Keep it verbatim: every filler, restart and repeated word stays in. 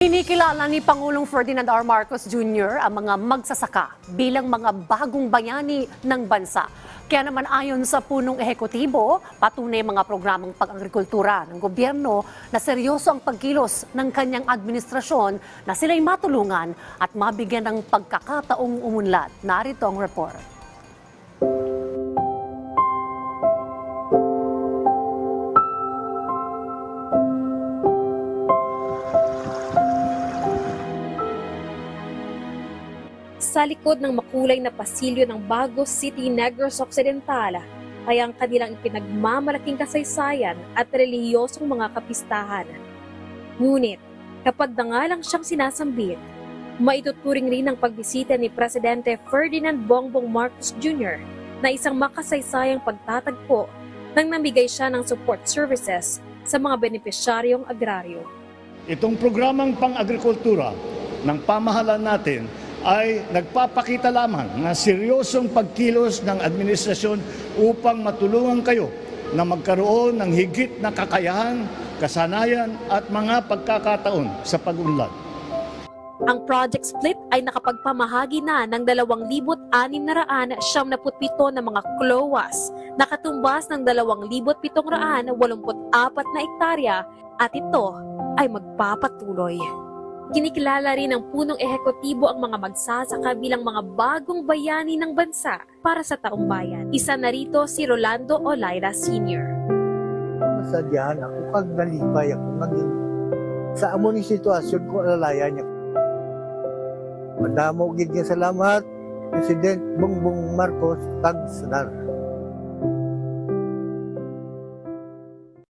Kinikilala ni Pangulong Ferdinand R. Marcos Junior ang mga magsasaka bilang mga bagong bayani ng bansa. Kaya naman ayon sa punong ehekutibo, patunay mga programang pag-agrikultura ng gobyerno na seryoso ang pagkilos ng kanyang administrasyon na sila'y matulungan at mabigyan ng pagkakataong umunlad. Narito ang report. Sa likod ng makulay na pasilyo ng Bagos City, Negros Occidental ay ang kanilang ipinagmamalaking kasaysayan at relihiyosong mga kapistahan. Ngunit kapag nangalang siyang sinasambit, maituturing rin ang pagbisita ni Presidente Ferdinand Bongbong Marcos Junior na isang makasaysayang pagtatagpo nang namigay siya ng support services sa mga benepisyaryong agraryo. Itong programang pang-agrikultura ng pamahalaan natin ay nagpapakita lamang na seryosong pagkilos ng administrasyon upang matulungan kayo na magkaroon ng higit na kakayahan, kasanayan at mga pagkakataon sa pag-unlad. Ang Project Split ay nakapagpamahagi na ng dalawang libo't anim na raan siyam na putpito na mga klowas na katumbas ng dalawang libo't pitong raan walumput apat na ektarya at ito ay magpapatuloy. Kinikilala rin ng punong ehekutibo ang mga magsasaka bilang mga bagong bayani ng bansa para sa taong bayan. Isa na rito si Rolando Olaira Senior Masadyahan ako kag nalipay ako naging sa amon ni sitwasyon ko alalaya niya. Madamo gid nga salamat President Bongbong Marcos kag Sadar.